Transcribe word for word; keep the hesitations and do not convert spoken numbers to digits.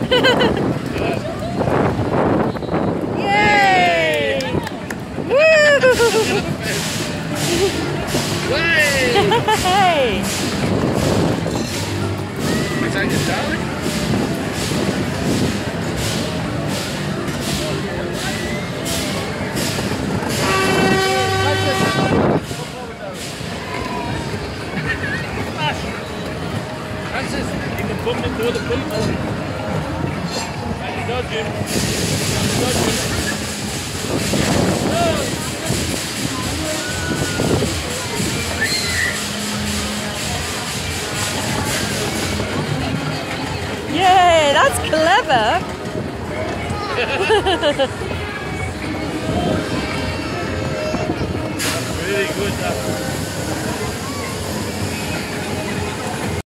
Yay! Woo! Hey! Is that your darling? Francis, you can bump into other people. Right, you're dodging. You're dodging. Oh. Yay, that's clever. Really good, that.